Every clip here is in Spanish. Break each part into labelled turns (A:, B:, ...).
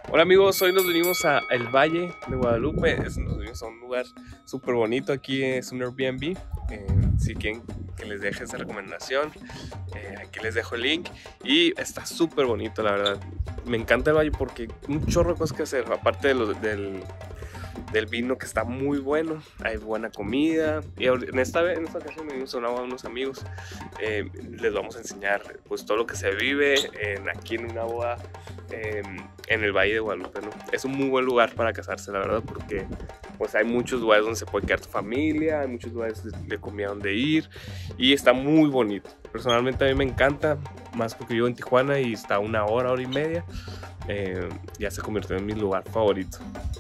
A: Hola amigos, hoy nos venimos a El Valle de Guadalupe. Nos venimos a un lugar súper bonito. Aquí es un Airbnb. Si quieren que les deje esa recomendación, aquí les dejo el link. Y está súper bonito, la verdad. Me encanta el Valle porque un chorro de cosas que hacer. Aparte del vino, que está muy bueno, hay buena comida. Y en esta ocasión venimos a unos amigos. Les vamos a enseñar pues todo lo que se vive aquí en una boda en el Valle de Guadalupe, ¿no? Es un muy buen lugar para casarse, la verdad, porque pues hay muchos lugares donde se puede quedar tu familia, hay muchos lugares de comida donde ir y está muy bonito. Personalmente a mí me encanta, más porque vivo en Tijuana y está una hora y media. Ya se convirtió en mi lugar favorito.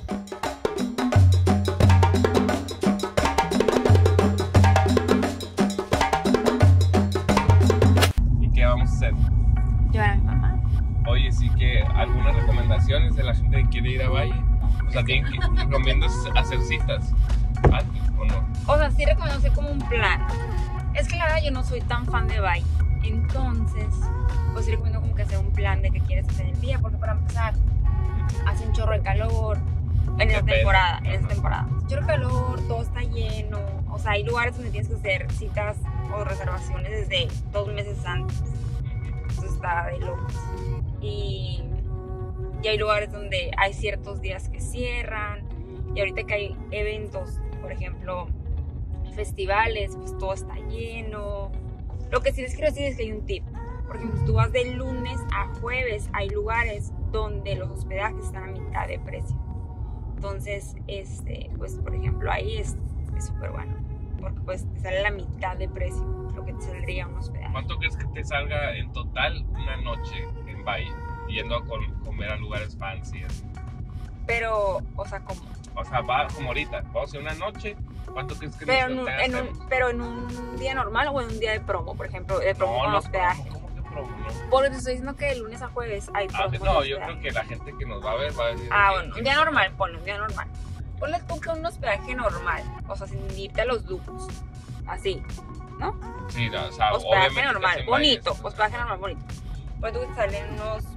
A: ¿Y qué vamos a hacer?
B: Llevar a mi mamá.
A: Oye, sí, que algunas recomendaciones de la gente que quiere ir a Valle. O sea, ¿recomiendas hacer citas antes o no?
B: O sea, sí recomiendo hacer como un plan. Es que la verdad yo no soy tan fan de Valle. Entonces, pues sí recomiendo como que hacer un plan de qué quieres hacer el día. Porque para empezar, hace un chorro de calor en esta temporada. Hace un chorro de calor, todo está lleno. O sea, hay lugares donde tienes que hacer citas o reservaciones desde 2 meses antes. Eso está de locos. Y hay lugares donde hay ciertos días que cierran. Y ahorita que hay eventos, por ejemplo, festivales, pues todo está lleno. Lo que sí les quiero decir es que hay un tip. Por ejemplo, si tú vas de lunes a jueves, hay lugares donde los hospedajes están a mitad de precio. Entonces, pues por ejemplo, ahí es súper bueno. Porque pues te sale la mitad de precio lo que te saldría un hospedaje.
A: ¿Cuánto crees que te salga en total una noche en Valle? Yendo a comer a lugares fancy.
B: Pero, o sea, ¿cómo?
A: O sea, va como ahorita. Vamos a hacer una noche. ¿Cuánto crees que
B: pero en un día normal o en un día de promo, por ejemplo, de promo con hospedaje.
A: ¿Cómo que promo? No.
B: Porque te estoy diciendo que de lunes a jueves hay promo.
A: No, yo creo que la gente que nos va a ver va a decir.
B: Bueno, un día normal, ponle un día normal. Ponle tú que un hospedaje normal, o sea, sin irte a los lujos, así, ¿no?
A: Sí, o sea,
B: hospedaje normal, bonito, hospedaje normal, bonito. Pues tú te salen unos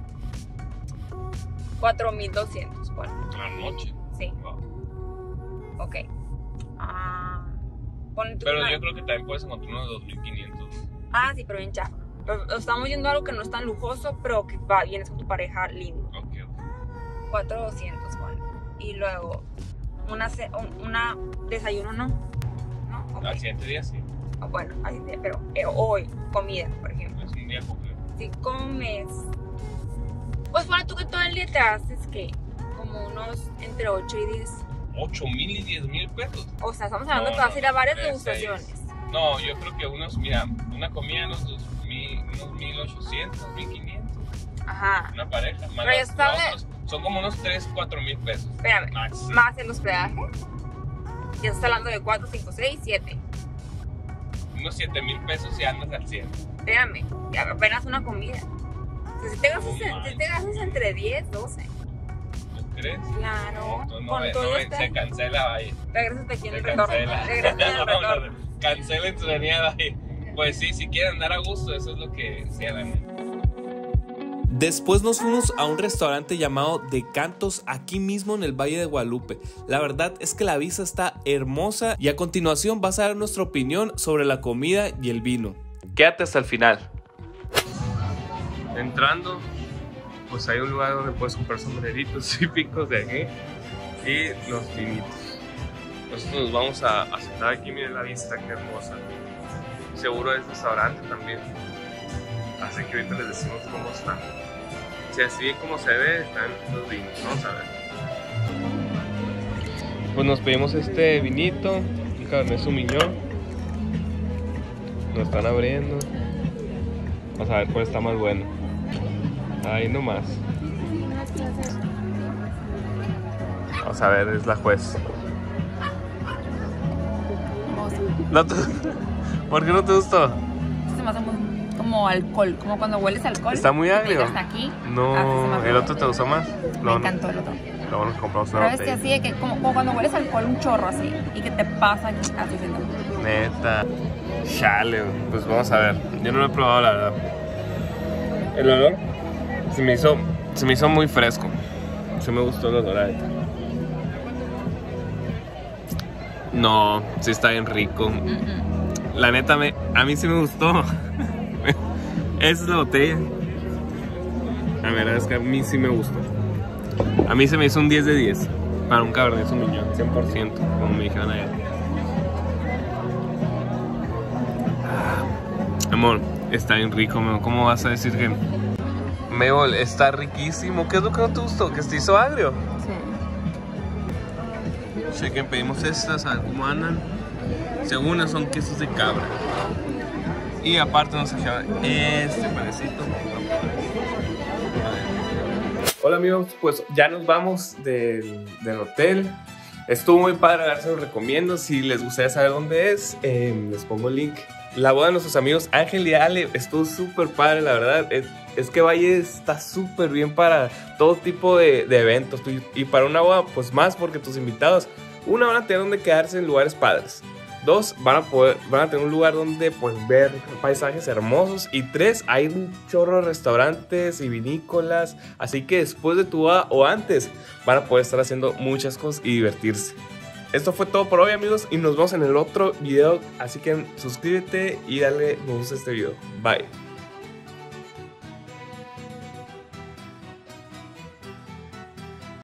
B: 4,200, ponle.
A: ¿Una noche?
B: Sí.
A: Wow.
B: Ok.
A: Pero yo creo que también puedes encontrar unos 2,500.
B: Sí, pero bien chafa. Estamos yendo a algo que no es tan lujoso, pero que vienes con tu pareja lindo.
A: Ok.
B: 4,200, ponle. Y luego una desayuno, ¿no? Okay.
A: Al siguiente día sí.
B: Bueno, al siguiente día, pero hoy, comida, por ejemplo.
A: Es un día completo.
B: Si comes, pues bueno, tú que todo el día te haces, ¿qué? Como unos entre 8 y 10.
A: 8,000 y 10,000 pesos.
B: O sea, estamos hablando que vas a ir a varias degustaciones.
A: No, yo creo que una comida unos 1,800, 1,500.
B: Ajá.
A: Una pareja. Más son como unos 3, 4,000 pesos.
B: Espérame, más el hospedaje. Ya estás hablando de 4, 5, 6, 7.
A: Unos 7,000 pesos y andas al 100.
B: Espérame, ya apenas una comida. O sea, si te gastas entre 10, 12.
A: ¿Tú crees?
B: Claro.
A: No, se cancela ahí.
B: Regrésate aquí en el retorno. Regrésate en el retorno.
A: Cancelen su venida ahí. Pues sí, si quieren andar a gusto, eso es lo que hicieron. Después nos fuimos a un restaurante llamado De Cantos, aquí mismo en el Valle de Guadalupe. La verdad es que la vista está hermosa y a continuación vas a dar nuestra opinión sobre la comida y el vino. Quédate hasta el final. Entrando, pues hay un lugar donde puedes comprar sombreritos típicos de aquí y los vinitos. Nosotros nos vamos a sentar aquí, miren la vista, qué hermosa. Seguro es restaurante también. Así que ahorita les decimos cómo está. Si así como se ve, están los vinos. Vamos a ver. Pues nos pedimos este vinito, un Cabernet Sauvignon. Nos están abriendo. Vamos a ver cuál está más bueno. Ahí nomás. Vamos a ver, es la juez. No ¿Por qué no te gustó?
B: Se me hace como alcohol, como cuando hueles alcohol.
A: ¿Está muy agrio?
B: Hasta aquí.
A: No, ¿el otro te gustó más?
B: Me encantó el otro.
A: Luego nos compramos una
B: botella.
A: botella.
B: Pero es que así, que como cuando hueles alcohol, un chorro así, y que te pasa aquí, así siento.
A: Neta. Chale, pues vamos a ver. Yo no lo he probado, la verdad. El olor se me hizo muy fresco. Sí me gustó la dorada. No, sí está bien rico. La neta, a mí sí me gustó. Esa es la botella. La verdad es que a mí sí me gustó. A mí se me hizo un 10 de 10 para un Cabernet Sauvignon, 100%, como me dijeron allá. Amor, está bien rico, ¿cómo vas a decir que Mabel está riquísimo? ¿Qué es lo que no te gustó? ¿Que se te hizo agrio?
B: Sí.
A: Chequen, pedimos estas, a ver cómo andan. Según son quesos de cabra. Y aparte nos echaba este panecito. Hola amigos, pues ya nos vamos del hotel. Estuvo muy padre, se los recomiendo. Si les gustaría saber dónde es, les pongo el link. La boda de nuestros amigos Ángel y Ale estuvo súper padre, la verdad. Es que Valle está súper bien para todo tipo de eventos. Y para una boda, pues más, porque tus invitados, una, van a tener donde quedarse en lugares padres. Dos, van a tener un lugar donde pues, ver paisajes hermosos. Y tres, hay un chorro de restaurantes y vinícolas. Así que después de tu boda o antes, van a poder estar haciendo muchas cosas y divertirse. Esto fue todo por hoy, amigos, y nos vemos en el otro video. Así que suscríbete y dale me gusta a este video. Bye.